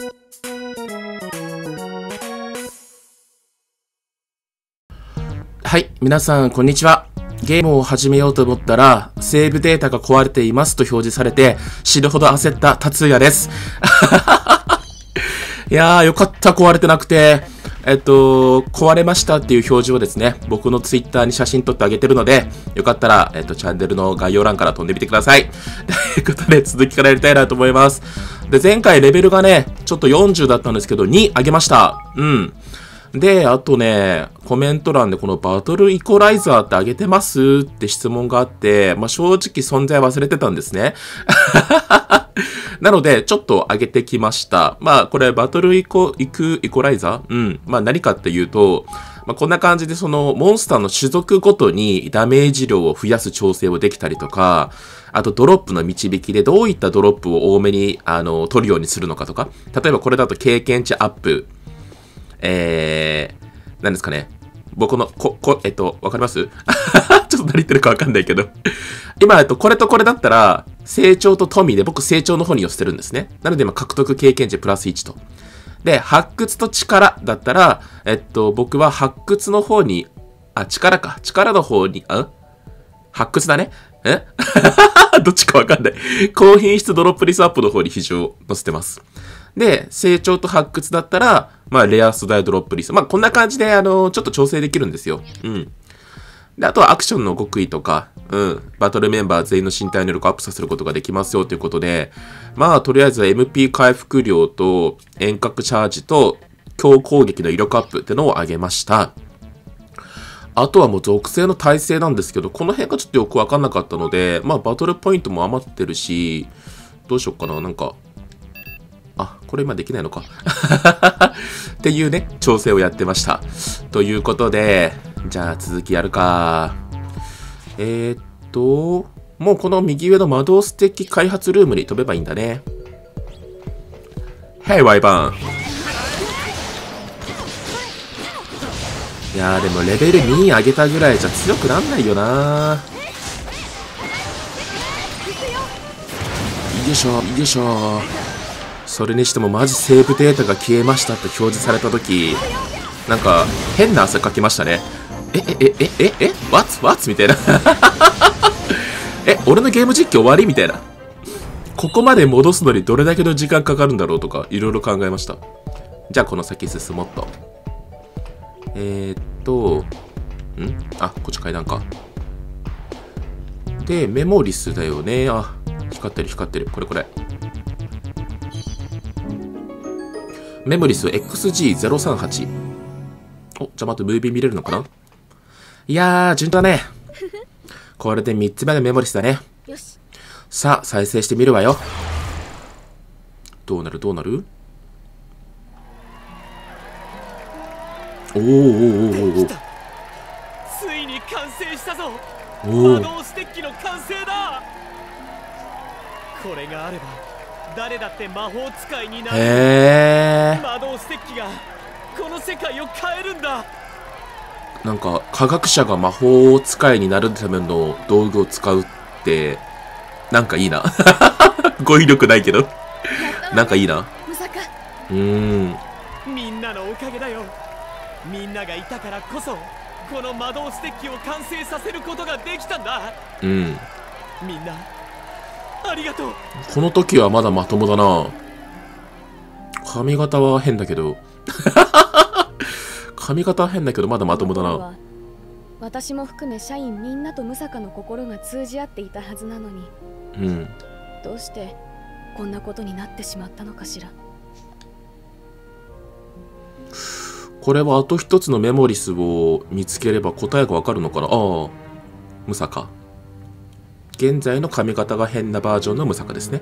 はい、皆さんこんにちは。ゲームを始めようと思ったら、セーブデータが壊れていますと表示されて、死ぬほど焦った達也です。いやー、よかった、壊れてなくて。壊れましたっていう表示をですね、僕のツイッターに写真撮ってあげてるので、よかったら、チャンネルの概要欄から飛んでみてください。ということで、続きからやりたいなと思います。で、前回レベルがね、ちょっと40だったんですけど、2上げました。うん。で、あとね、コメント欄でこのバトルイコライザーって上げてますって質問があって、まあ、正直存在忘れてたんですね。なので、ちょっと上げてきました。まあ、これ、バトルイコライザーうん。まあ、何かっていうと、まあ、こんな感じで、その、モンスターの種族ごとにダメージ量を増やす調整をできたりとか、あと、ドロップの導きでどういったドロップを多めに、取るようにするのかとか、例えばこれだと経験値アップ、何ですかね。僕の、わかりますちょっと何言ってるかわかんないけど。今、これとこれだったら、成長と富で僕成長の方に寄せてるんですね。なので今、獲得経験値プラス1と。で、発掘と力だったら、僕は発掘の方に、力か。力の方に、発掘だね。どっちかわかんない。高品質ドロップリスアップの方に比重を乗せてます。で、成長と発掘だったら、まあ、レア素材ドロップリス。まあ、こんな感じで、ちょっと調整できるんですよ。うん。で、あとはアクションの極意とか、バトルメンバー全員の身体能力をアップさせることができますよということで、まあ、とりあえず MP 回復量と遠隔チャージと強攻撃の威力アップってのを上げました。あとはもう属性の耐性なんですけど、この辺がちょっとよくわかんなかったので、まあ、バトルポイントも余ってるし、どうしよっかな、なんか、これ今できないのか。っていうね、調整をやってました。ということで、じゃあ続きやるか。もうこの右上の魔導ステッキ開発ルームに飛べばいいんだね。Hey, ワイバン。いやーでもレベル2上げたぐらいじゃ強くなんないよな。いいでしょ、いいでしょ。それにしてもマジセーブデータが消えましたって表示されたとき、なんか変な汗かきましたね。What? みたいな。俺のゲーム実況終わりみたいな。ここまで戻すのにどれだけの時間かかるんだろうとか、いろいろ考えました。じゃあこの先進もっと。こっち階段か。で、メモリスだよね。光ってる光ってる。これ。メモリス XG038。じゃあ待って、ムービー見れるのかな。いやー、順当だね。これで3つ目のメモリスだね。よし。さあ、再生してみるわよ。どうなるおー。 ついに完成したぞ。魔導ステッキの完成だ。これがあれば誰だって魔法使いになる。魔導ステッキがこの世界を変えるんだ。 なんか科学者が魔法使いになるための道具を使うってなんかいいな。語彙力ないけどなんかいいな。 みんなのおかげだよ。みんながいたからこそこの魔導ステッキを完成させることができたんだ。みんなありがとう。 この時はまだまともだな。髪型は変だけどまだまともだな。 私も含め社員みんなとムサカの心が通じ合っていたはずなのに、どうしてこんなことになってしまったのかしら。 これはあと一つのメモリスを見つければ答えがわかるのかな。ムサカ。現在の髪型が変なバージョンのムサカですね。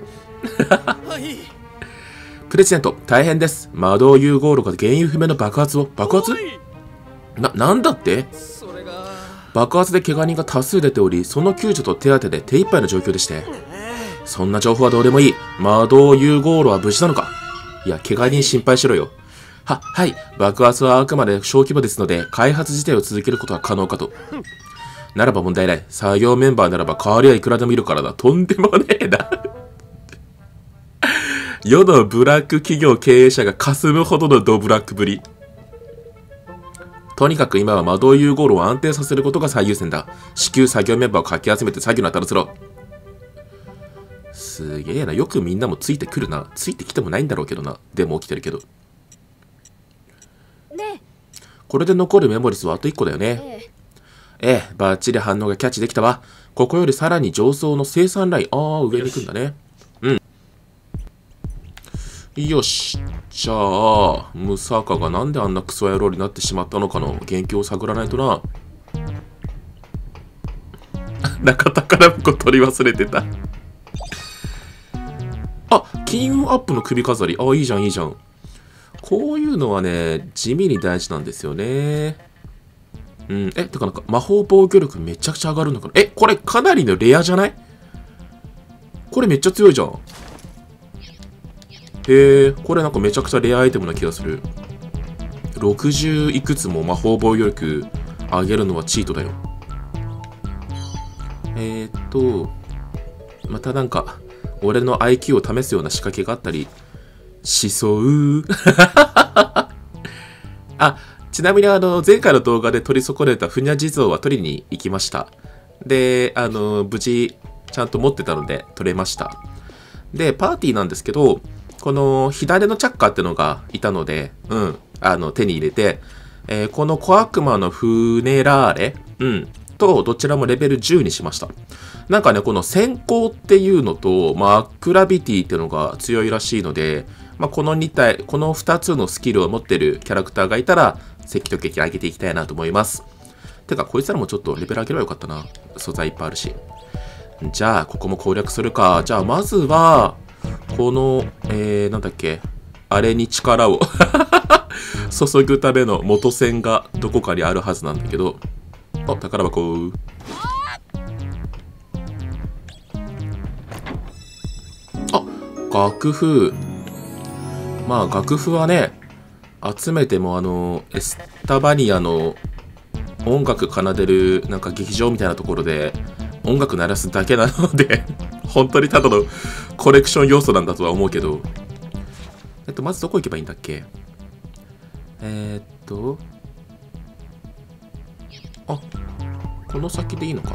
プレジデント、大変です。魔導融合炉が原因不明の爆発を。爆発？なんだって？爆発で怪我人が多数出ており、その救助と手当てで手一杯の状況でして。そんな情報はどうでもいい。魔導融合炉は無事なのか？いや、怪我人心配しろよ。はい。爆発はあくまで小規模ですので、開発自体を続けることは可能かと。ならば問題ない。作業メンバーならば代わりはいくらでもいるからだ。とんでもねえな。 世のブラック企業経営者が霞むほどのドブラックぶり。とにかく今は魔導融合炉を安定させることが最優先だ。至急作業メンバーをかき集めて作業に当たらせろ。すげえな。よくみんなもついてくるな。ついてきてもないんだろうけどな。でも起きてるけど。これで残るメモリスはあと1個だよね。バッチリ反応がキャッチできたわ。ここよりさらに上層の生産ライン。上に行くんだね。よし。じゃあ、ムサカがなんであんなクソ野郎になってしまったのかの元凶を探らないとな。中宝箱取り忘れてた。金運アップの首飾り。いいじゃん、いいじゃん。こういうのはね、地味に大事なんですよね。てかなんか魔法防御力めちゃくちゃ上がるのかな。これかなりのレアじゃない？これめっちゃ強いじゃん。これなんかめちゃくちゃレアアイテムな気がする。60いくつも魔法防御力上げるのはチートだよ。またなんか、俺の IQ を試すような仕掛けがあったりしそう。ちなみに前回の動画で取り損ねたふにゃ地蔵は取りに行きました。で、無事ちゃんと持ってたので取れました。で、パーティーなんですけど、この左のチャッカーってのがいたので、手に入れて、この小悪魔のフネラーレ、とどちらもレベル10にしました。なんかね、この先行っていうのと、アクラビティっていうのが強いらしいので、この2つのスキルを持ってるキャラクターがいたら、積極的に上げていきたいなと思います。てか、こいつらもちょっとレベル上げればよかったな。素材いっぱいあるし。じゃあ、ここも攻略するか。じゃあ、まずは、この、なんだっけ、あれに力を注ぐための元栓がどこかにあるはずなんだけど、宝箱。楽譜。楽譜はね、集めてもエスタバニアの音楽奏でるなんか劇場みたいなところで音楽鳴らすだけなので本当にただのコレクション要素なんだとは思うけど、まずどこ行けばいいんだっけ。この先でいいのか。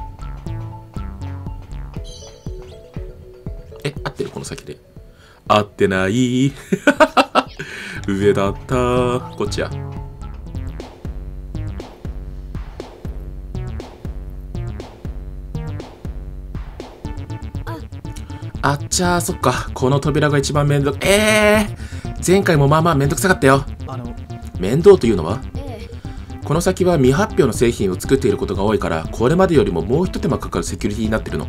合ってる？この先で合ってない。上だった。こっちや。そっか。この扉が一番めんどく。前回もめんどくさかったよ。面倒というのは？この先は未発表の製品を作っていることが多いから、これまでよりももう一手間かかるセキュリティになってるの。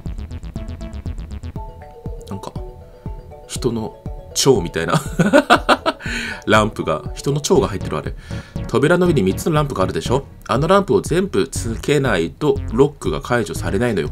なんか、人の腸みたいな。ランプが、人の腸が入ってるあれ。扉の上に3つのランプがあるでしょ？あのランプを全部つけないとロックが解除されないのよ。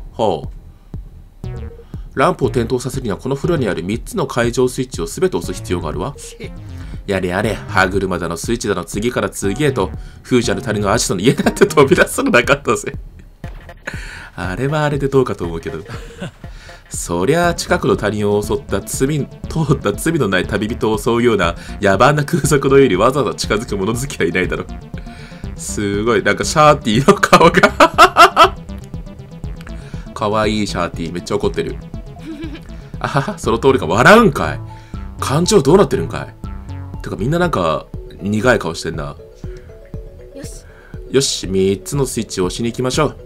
ランプを点灯させるにはこのフロアにある3つの解錠スイッチを全て押す必要があるわ。やれやれ、歯車だのスイッチだの次から次へと、フージャル谷のアジトの家だって飛び出すのなかったぜ。あれはあれでどうかと思うけど。そりゃあ近くの谷を襲った通った罪のない旅人を襲うような野蛮な空賊の家にわざわざ近づく物好きはいないだろう。すごい、なんかシャーティーの顔が。かわいいシャーティー、めっちゃ怒ってる。その通りか。笑うんかい。感情どうなってるんかい。てかみんななんか苦い顔してんな。よし、3つのスイッチを押しに行きましょう。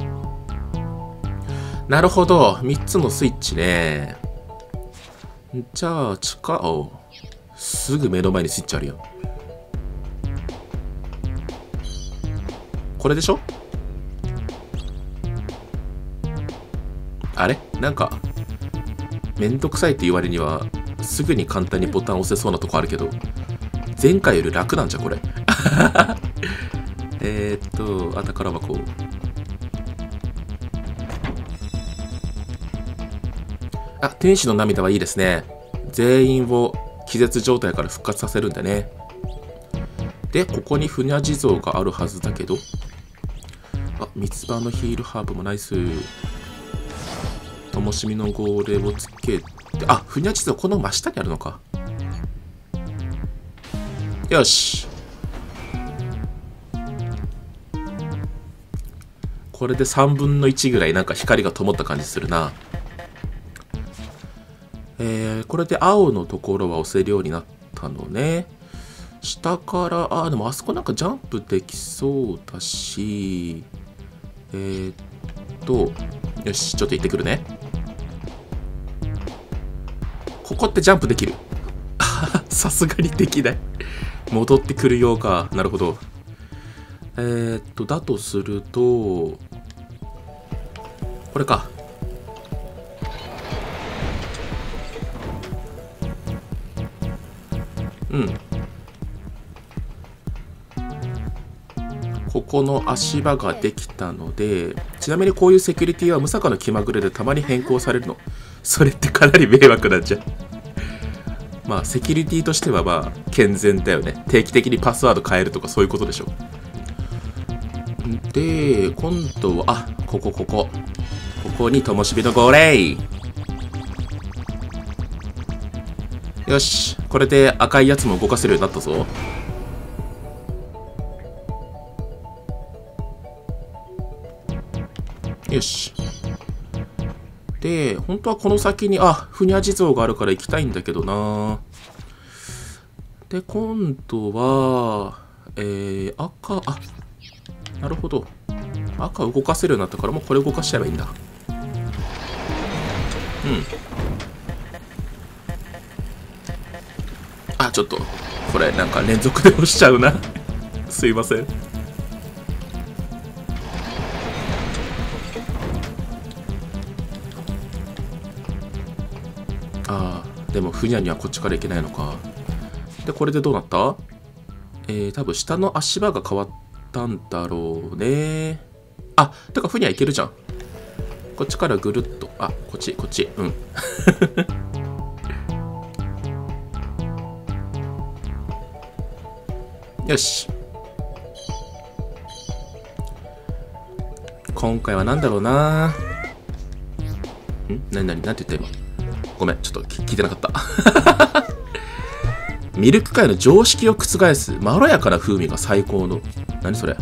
なるほど、3つのスイッチね。じゃあすぐ目の前にスイッチあるよ。これでしょ？あれ？なんかめんどくさいって言われにはすぐに簡単にボタン押せそうなとこあるけど、前回より楽なんじゃこれ。宝箱。天使の涙はいいですね。全員を気絶状態から復活させるんだね。で、ここにふにゃ地蔵があるはずだけど。三つ葉のヒールハーブもナイス。灯火の号令をつけて、 あ、ふにゃ地蔵この真下にあるのか。よし。これで3分の1ぐらいなんか光が灯った感じするな。これで青のところは押せるようになったのね。下から、でもあそこなんかジャンプできそうだし、よし、ちょっと行ってくるね。ここってジャンプできる？さすがにできない。戻ってくるようか。なるほど。だとすると、これか。うん。ここの足場ができたので、ちなみにこういうセキュリティはムサカの気まぐれでたまに変更されるの。それってかなり迷惑なんじゃん。まあセキュリティとしてはまあ健全だよね。定期的にパスワード変えるとかそういうことでしょ。で、今度は、ここに灯火の号令。よし、これで赤いやつも動かせるようになったぞ。よし。で、本当はこの先に、ふにゃ地蔵があるから行きたいんだけどな。で、今度は、赤、なるほど。赤動かせるようになったから、もうこれ動かしちゃえばいいんだ。うん。ちょっと、これなんか連続で押しちゃうな。すいません。でもふにゃにはこっちから行けないのか。で、これでどうなった？多分下の足場が変わったんだろうね。てかふにゃ行けるじゃん。こっちからぐるっと。こっち。うん。よし。今回は何だろうな。なんて言った今。ごめん、ちょっと聞いてなかった。ミルク界の常識を覆すまろやかな風味が最高の。何それ？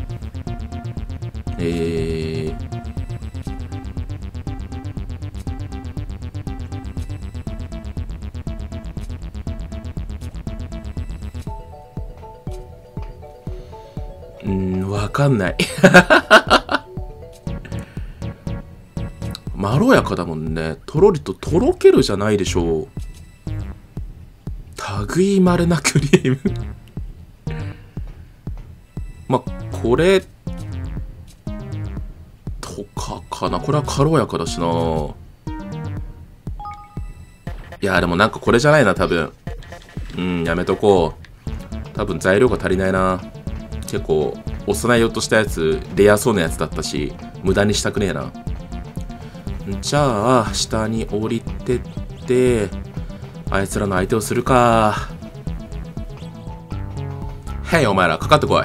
わかんない。まろやかだもんね。とろりととろけるじゃないでしょう。類いまれなクリーム。これとかかな。これは軽やかだしな。いやでもなんかこれじゃないな多分。やめとこう。多分材料が足りないな。結構押さないようとしたやつレアそうなやつだったし、無駄にしたくねえな。じゃあ下に降りてってあいつらの相手をするか。へい、お前らかかってこい。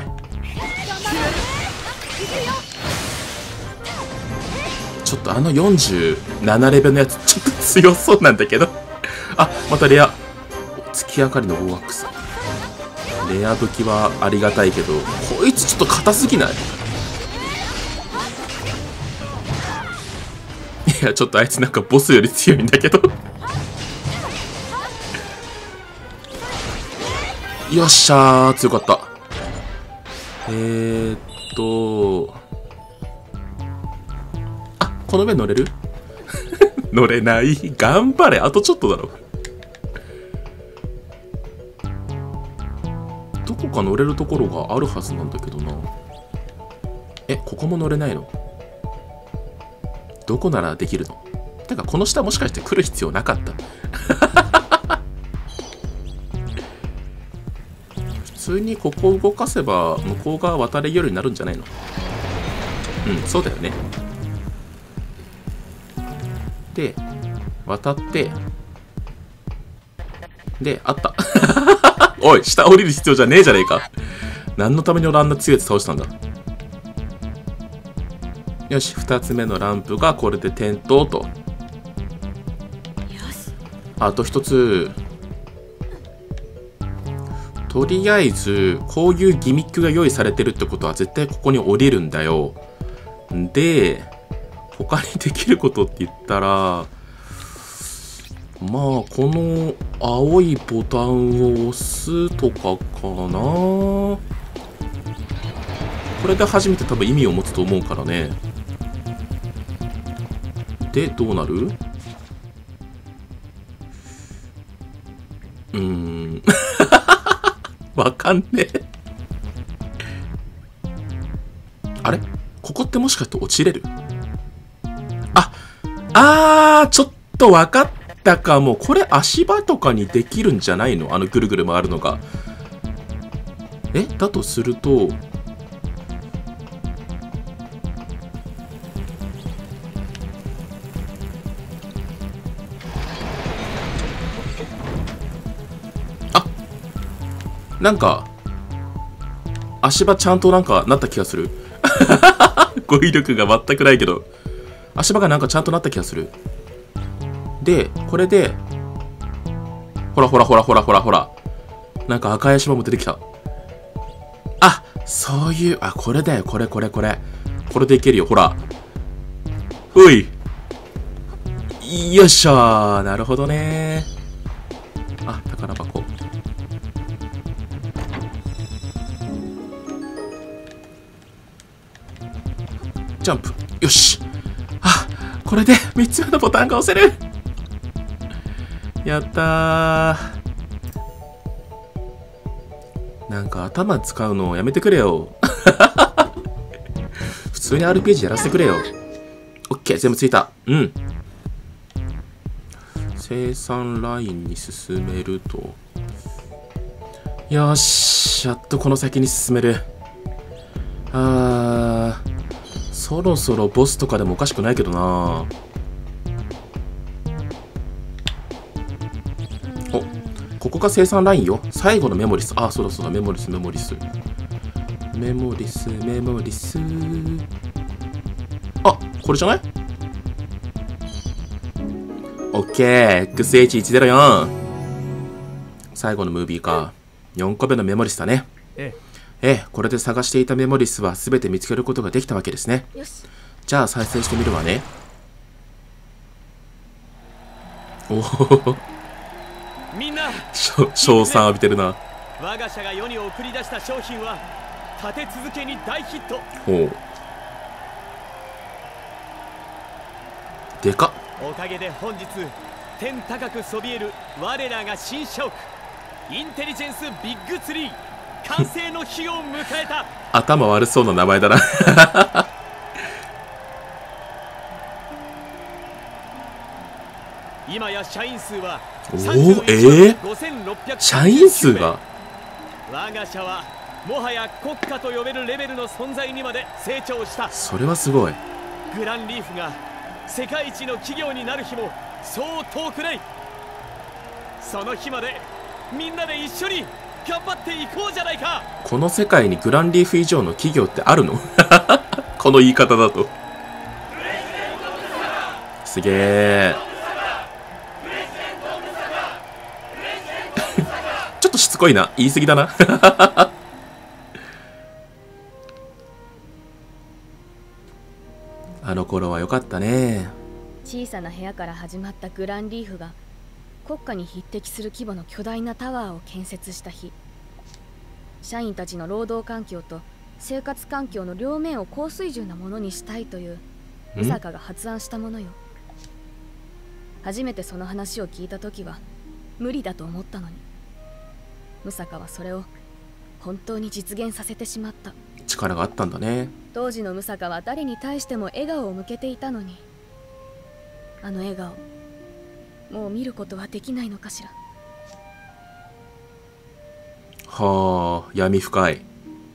ちょっと47レベルのやつちょっと強そうなんだけど。またレア月明かりの大アックス。レア武器はありがたいけど、こいつちょっと硬すぎない？いやちょっとあいつなんかボスより強いんだけど。よっしゃー、強かった。この上乗れる？乗れない。頑張れ、あとちょっとだろ。どこか乗れるところがあるはずなんだけどな。ここも乗れないの？どこならできるの？てかこの下もしかして来る必要なかった？普通にここを動かせば向こう側渡れるようになるんじゃないの？そうだよね。で渡ってであった。おい、下降りる必要じゃねえじゃねえか。何のために俺あんな強いやつ倒したんだ。よし、2つ目のランプがこれで点灯と。 あと一つ。とりあえずこういうギミックが用意されてるってことは絶対ここに降りるんだよ。で他にできることって言ったら、まあこの青いボタンを押すとかかな。これで初めて多分意味を持つと思うからね。でどうなる？わかんねえ。あれ？ここってもしかして落ちれる？ちょっとわかったかも。これ足場とかにできるんじゃないの？ぐるぐる回るのが。だとすると、なんか足場ちゃんとなんかなった気がする。語彙力が全くないけど、足場がなんかちゃんとなった気がする。でこれでほらほらほらほらほらほら、なんか赤い足場も出てきた。そういう、これだよ、これこれこれこれでいけるよ。ほら、うい、よいしょー。なるほどねー。宝箱。ジャンプ。よし。これで3つ目のボタンが押せる。やったー。なんか頭使うのやめてくれよ。普通に RPG やらせてくれよ。OK、全部ついた。生産ラインに進めると。よし、やっとこの先に進める。そろそろボスとかでもおかしくないけどな。ここが生産ラインよ。最後のメモリス。そうだそうだ、メモリスメモリスメモリスメモリス。これじゃない？ OK、 XH104。最後のムービーか。4個目のメモリスだね。これで探していたメモリスは全て見つけることができたわけですね。じゃあ再生してみるわね。 みんな賞賛浴びてるな。 我が社が世に送り出した商品は立て続けに大ヒット。 でかっ。 おかげで本日天高くそびえる我らが新社屋インテリジェンスビッグツリー完成の日を迎えた。 頭悪そうな名前だな。 今や社員数は社員数が、 我が社はもはや国家と呼べるレベルの存在にまで成長した。 それはすごい。 グランリーフが世界一の企業になる日もそう遠くない。その日までみんなで一緒に頑張っていこうじゃないか。 この世界にグランリーフ以上の企業ってあるの？この言い方だと。すげえ。ちょっとしつこいな。言い過ぎだな。あの頃は良かったね。 小さな部屋から始まったグランリーフが国家に匹敵する規模の巨大なタワーを建設した日、社員たちの労働環境と生活環境の両面を高水準なものにしたいというムサカが発案したものよ。初めてその話を聞いた時は無理だと思ったのに、ムサカはそれを本当に実現させてしまった。 力があったんだね。 当時のムサカは誰に対しても笑顔を向けていたのに、あの笑顔もう見ることはできないのかしら。 はあ、闇深い。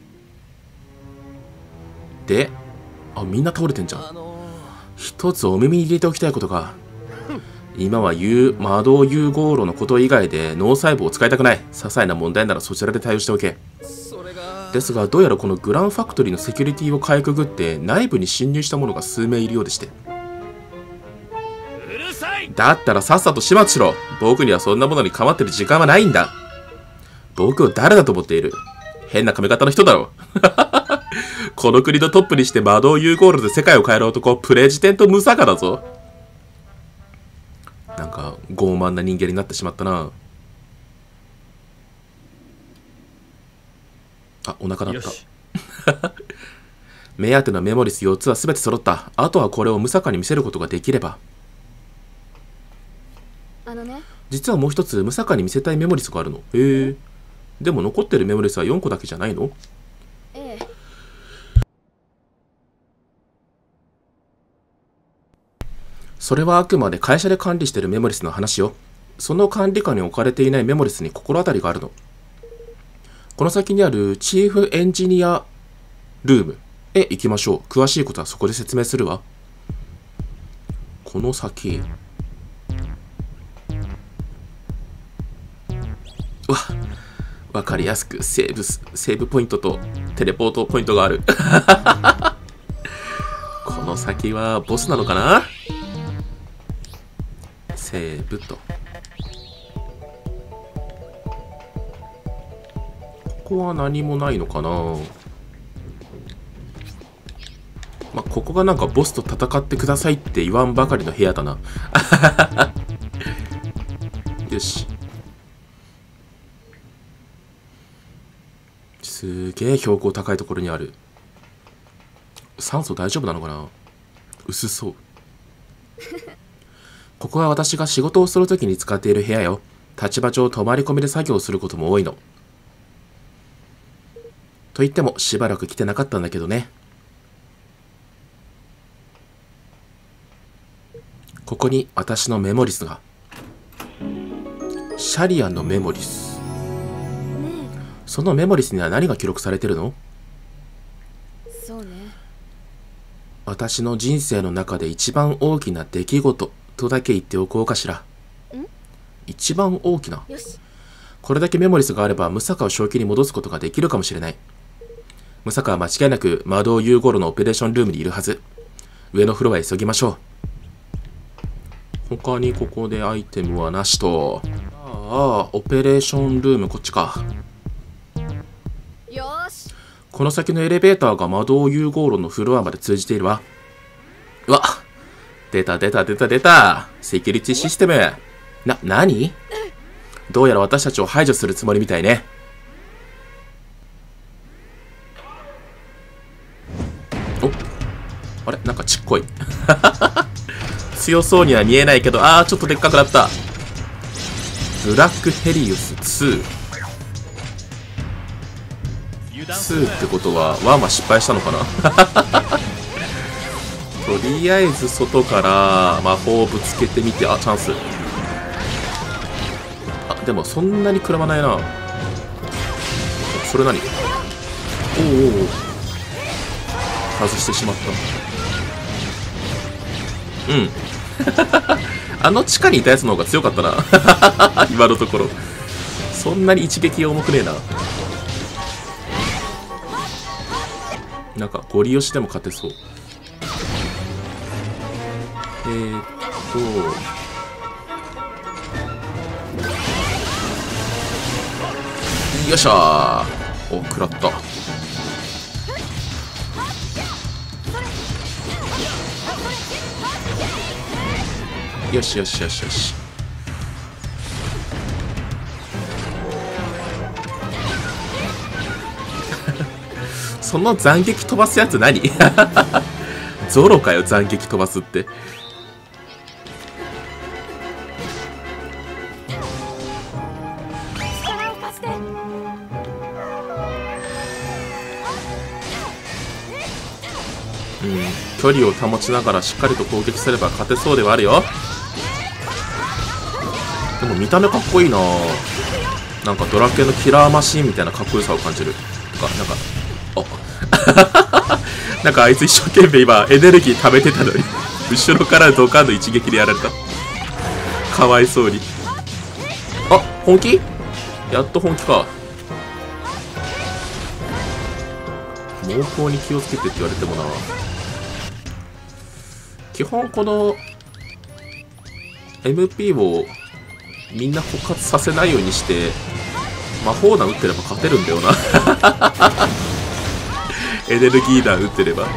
で、みんな倒れてんじゃん。一つお耳に入れておきたいことが、今は魔導融合炉のこと以外で脳細胞を使いたくない。些細な問題ならそちらで対応しておけ。ですがどうやらこのグランファクトリーのセキュリティをかいくぐって内部に侵入した者が数名いるようでして。 うるさい。 だったらさっさと始末しろ。僕にはそんなものに構ってる時間はないんだ。僕を誰だと思っている。変な髪型の人だろ。この国のトップにして魔導ユーゴールで世界を変える男、プレジデントムサカだぞ。なんか傲慢な人間になってしまったな。あ、お腹鳴った。目当てのメモリス4つは全て揃った。あとはこれをムサカに見せることができれば。実はもう一つムサカに見せたいメモリスがあるの。へえ。でも残ってるメモリスは4個だけじゃないの？ええ。それはあくまで会社で管理してるメモリスの話よ。その管理下に置かれていないメモリスに心当たりがあるの。この先にあるチーフエンジニアルームへ行きましょう。詳しいことはそこで説明するわ。この先。わかりやすくセーブポイントとテレポートポイントがある。この先はボスなのかな？セーブと。ここは何もないのかな。まあ、ここがなんかボスと戦ってくださいって言わんばかりの部屋だな。よし。すげえ標高高いところにある。酸素大丈夫なのかな？薄そう。ここは私が仕事をするときに使っている部屋よ。立場上泊まり込みで作業をすることも多いの。と言ってもしばらく来てなかったんだけどね。ここに私のメモリスが。シャリアンのメモリス。そのメモリスには何が記録されてるの？ そうね。 私の人生の中で一番大きな出来事とだけ言っておこうかしら。一番大きな。これだけメモリスがあればムサカを正気に戻すことができるかもしれない。ムサカは間違いなく魔導ユーゴロのオペレーションルームにいるはず。上のフロアへ急ぎましょう。他にここでアイテムはなしと。ああ、オペレーションルームこっちか。 よし。 この先のエレベーターが魔導ユーゴーロのフロアまで通じているわ。うわ、出た。セキュリティシステム。何？どうやら私たちを排除するつもりみたいね。お、あれなんかちっこい。強そうには見えないけど、ちょっとでっかくなった。ブラックヘリウス2。2ってことは1は失敗したのかな。とりあえず外から魔法をぶつけてみて、チャンス。でもそんなに食らわないな。それ何？おお、外してしまった。あの地下にいたやつの方が強かったな。今のところそんなに一撃重くねえな。なんかゴリ押しでも勝てそう。よっしゃー。お、食らった。よし。その斬撃飛ばすやつ何？ゾロかよ、斬撃飛ばすって。距離を保ちながらしっかりと攻撃すれば勝てそうではあるよ。でも見た目かっこいいな。なんかドラケのキラーマシーンみたいなかっこよさを感じる。なんかあいつ一生懸命今エネルギー貯めてたのに後ろからドカンの一撃でやられた。かわいそうに。本気？やっと本気か。猛攻に気をつけてって言われてもな。基本この MP をみんな枯渇させないようにして魔法弾打ってれば勝てるんだよなエネルギー弾打ってれば。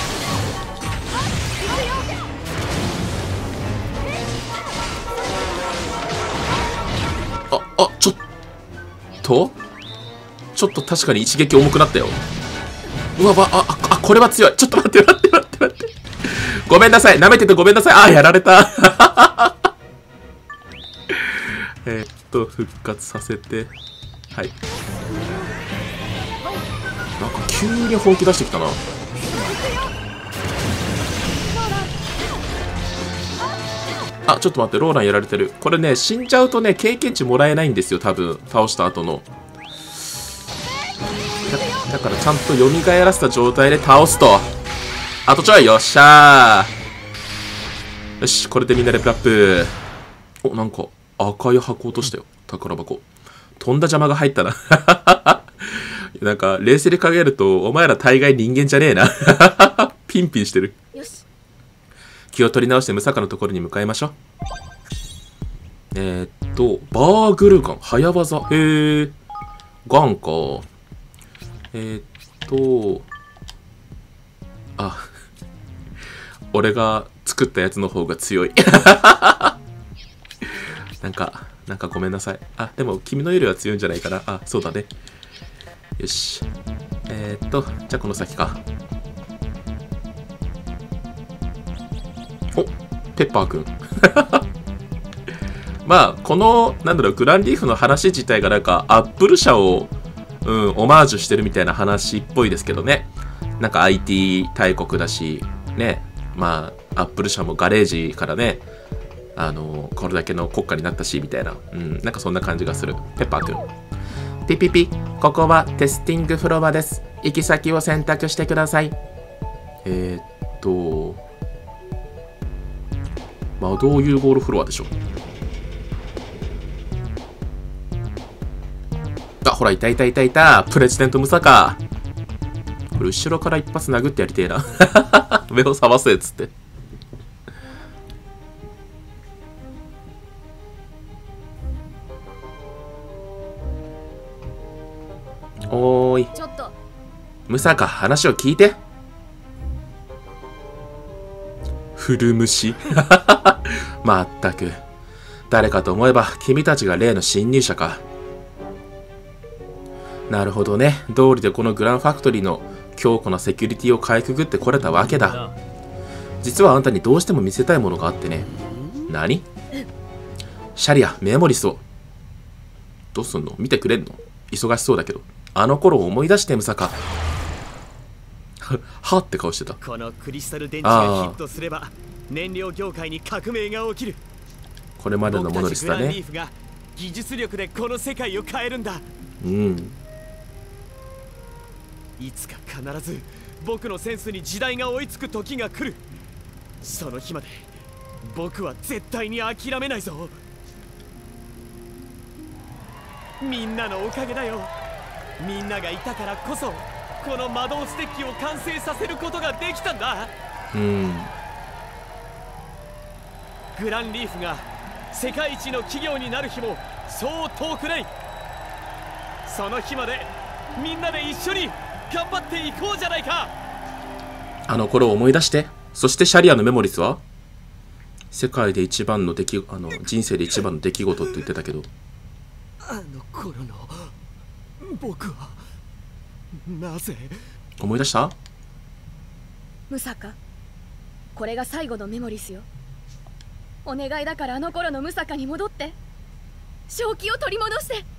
ちょっと確かに一撃重くなったよ。うわこれは強い。ちょっと待って待って。ごめんなさい。舐めててごめんなさい。やられた。復活させて。はい。なんか急に本気出してきたな。ちょっと待って、ローランやられてる。これね、死んじゃうとね、経験値もらえないんですよ、多分。倒した後の。だからちゃんと蘇らせた状態で倒すと。あとちょい。よっしゃー。よし、これでみんなレベルアップ。なんか赤い箱落としたよ。宝箱。とんだ邪魔が入ったな。なんか冷静に考えるとお前ら大概人間じゃねえな。ピンピンしてる。よし、気を取り直してムサカのところに向かいましょう。バーグルガン早技。へえ、ガンか。俺が作ったやつの方が強い。なんかごめんなさい。でも君のよりは強いんじゃないかな。そうだね。よし。じゃあこの先か。ペッパーくん。まあ、この、グランリーフの話自体がなんか、アップル社を、オマージュしてるみたいな話っぽいですけどね。なんか IT 大国だし、ね。まあ、アップル社もガレージからね、これだけの国家になったし、みたいな。なんかそんな感じがする。ペッパーくん。ピピピ、ここはテスティングフロアです。行き先を選択してください。魔導融合フロアでしょ。ほら、いた。プレジデントムサカ。これ後ろから一発殴ってやりてえな。目を覚ませっつって。おーい。ちょっと。ムサカ、話を聞いて。古虫。まったく。誰かと思えば、君たちが例の侵入者か。なるほどね。道理でこのグランファクトリーの強固なセキュリティをかいくぐってこれたわけだ。実はあんたにどうしても見せたいものがあってね。何？シャリア、メモリスを。どうすんの？見てくれんの？忙しそうだけど。あの頃を思い出してムサカ。はって顔してた。 このクリスタル電池がヒットすれば燃料業界に革命が起きる。 これまでのものでしたね。 僕たちグランリーフが技術力でこの世界を変えるんだ。いつか必ず僕のセンスに時代が追いつく時が来る。その日まで僕は絶対に諦めないぞ。みんなのおかげだよ。みんながいたからこそこの魔導ステッキを完成させることができたんだ。グランリーフが世界一の企業になる日もそう遠くない。その日までみんなで一緒に頑張っていこうじゃないか。 あの頃を思い出して。そしてシャリアのメモリスは世界で一番の人生で一番の出来事って言ってたけど、 あの頃の僕はなぜ。 思い出した？ ムサカ、これが最後のメモリスよ。お願いだからあの頃のムサカに戻って正気を取り戻して。